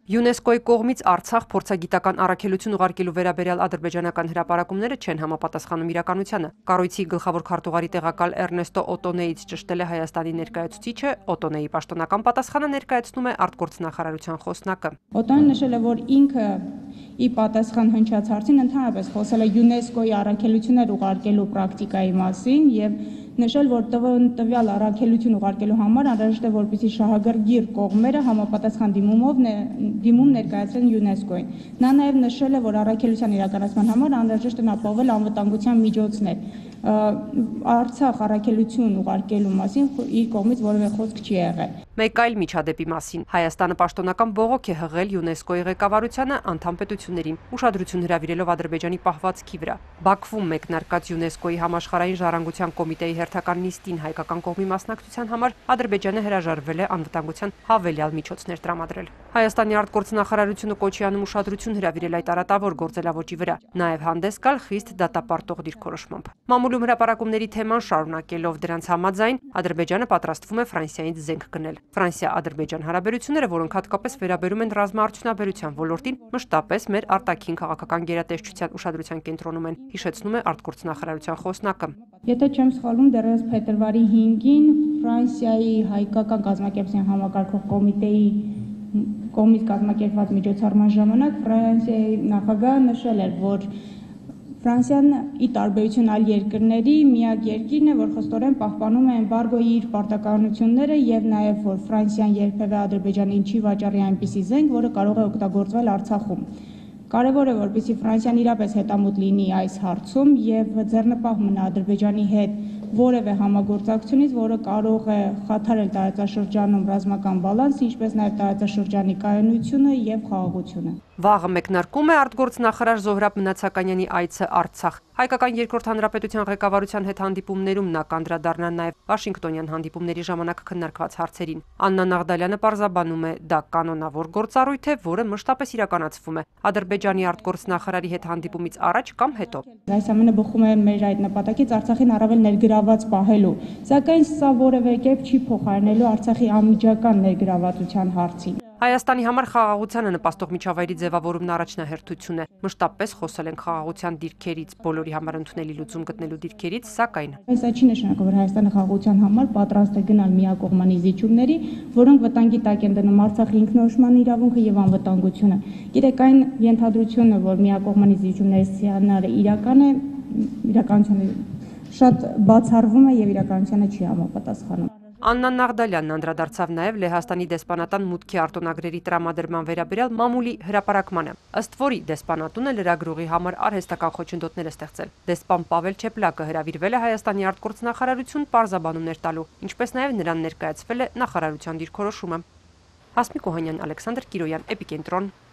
ՅՈՒՆԵՍԿՕ-ի կողմից Արցախ փորձագիտական առաքելություն ուղարկելու վերաբերյալ ադրբեջանական հրապարակումները չեն համապատասխանում իրականությանը։ Կառույցի գլխավոր քարտուղարի տեղակալ Էրնեստո Օտոնեից ճշտել է Հայաստանի ներկայացուցիչը, Օտոնեի պաշտոնական պատասխանը ներկայացնում է արտգործնախարարության խոսնակը։ Օտոնեն նշել է, որ ինքը ի պատասխան հնչած հարցին ընդհանրապես խոսել է ՅՈՒՆԵՍԿՕ-ի առաքելություններ ուղարկելու պրակտիկայի մասին եւ նշել, որ տվյալ առաքելություն ուղարկելու համար անհրաժեշտ է, որպեսզի շահագրգիռ կողմերը համապատասխան դիմում ներկայացրեն ՅՈՒՆԵՍԿՕ-ին։ Նա նաև նշել է, որ առաքելության իրականացման համար անհրաժեշտ է ապահովել անվտանգության միջոցներ։ Արցախ առաքելություն ուղարկելու մասին իր կողմից որևէ խոսք չի եղել։ Մեկ այլ միջադեպի մասին Հայաստանը պաշտոնական բողոք է հղել ՅՈՒՆԵՍԿՕ-ի ղեկավարությանը անդամ պետություններին, ուշադրություն հրավիրելով Ադրբեջանի պահվածքի վրա։ Բաքվում մեկնարկած ՅՈՒՆԵՍԿՕ-ի համաշխարհային ժառանգության կոմիտեի հերթական նիստին հայկական կողմի մասնակցության համար Ադրբեջանը հրաժարվել է անվտանգության հավելյալ միջոցներ տրամադրել։ Հայաստանի արտգործնախարարությունը կոչի անում ուշադրություն հրավիրել այդ արատավոր գործելավոճի վրա, նաև հանդես գալ խիստ դատապարտող դիրքորոշմամբ։ Մամուլում հրապարակումների թեման շարունակելով դրանց համաձայն Ադրբեջանը պատրաստվում է Ֆրանսիայից զենք գնել։ Ֆրանսիա-Ադրբեջան հարաբերությունները, որոնք հատկապես վերաբերում են ռազմաարդյունաբերության ոլորտին, մշտապես մեր արտաքին քաղաքական գերատեսչության ուշադրության կենտրոնում են, հիշեցնում է արտգործնախարարության խոսնակը։ Եթե չեմ սխալվում, դեռևս փետրվարի 5-ին Ֆրանսիայի հայկական կազմակերպության համակարգող կոմիտեի կողմից կազմակերպված միջոցառման ժամանակ Ֆրանսիայի նախագահը նշել էր, որ Ֆրանսիան ի տարբերություն այլ երկրների միակ երկիրն է, որ խստորեն պահպանում է էմբարգոյի իր պարտականությունները եւ նաեւ որ Ֆրանսիան երբևէ Ադրբեջանին չի վաճառի այնպիսի զենք, որը կարող է օգտագործվել Արցախում։ Կարևոր է, որպեսզի Ֆրանսիան իրապես հետամուտ լինի այս հարցում եւ ձեռնպահ մնա Ադրբեջանի հետ որևէ համագործակցությունից, որը կարող է խաթարել տարածաշրջանում ռազմական բալանսը, ինչպես նաեւ տարածաշրջանի կայունությունը եւ խաղաղությունը։ Վաղը մեկնարկում է արտգործնախարար Զոհրաբ Մնացականյանի այցը Արցախ։ Հայկական երկրորդ հանրապետության ղեկավարության հետ հանդիպումներում նա կանդրադառնա նաև Վաշինգտոնյան հանդիպումների ժամանակ քննարկված հարցերին։ Աննա Նաղդալյանը պարզաբանում է, դա կանոնավոր գործառույթ է, որը մշտապես իրականացվում է Ադրբեջանի արտգործնախարարի հետ հանդիպումից առաջ կամ հետո։ Այս ամենը բխում է մեր այդ նպատակից Արցախին առավել ներգրաված պահելու, սակայն սա որևէ կերպ չի փոխարինելու Արցախի անմիջական ներգրավվածության հարցին։ Հայաստանի համար խաղաղությանը նպաստող միջավայրի ձևավորումն առաջնահերթություն է։ Մշտապես խոսել են խաղաղության դիրքերից, բոլորի համար ընդունելի լուծում գտնելու դիրքերից, սակայն Սա չի նշանակում, որ Հայաստանը խաղաղության համար պատրաստ է գնալ միակողմանի զիջումների, որոնք վտանգի տակ են դնում Արցախի ինքնորոշման իրավունքը եւ անվտանգությունը։ Գիտեք, այն ենթադրությունը, որ միակողմանի զիջումների սցենարը իրականությունը շատ բացառվում է եւ իրականությանը չի համապատասխանում։ Աննա Նաղդալյանն անդրադարձավ նաև Լեհաստանի դեսպանատան մուտքի արտոնագրերի տրամադրման վերաբերյալ մամուլի հրապարակմանը, ըստ որի դեսպանատունը լրագրողի համար արհեստական խոչընդոտներ է ստեղծել։ Դեսպան Պավել Չեպլակը հրավիրվել է Հայաստանի արտգործնախարարություն պարզաբանումներ տալու, ինչպես նաև նրան ներկայացվել է նախարարության դիրքորոշումը։ Հասմիկ Օհանյան, Ալեքսանդր Կիրոյան, Էպիկենտրոն։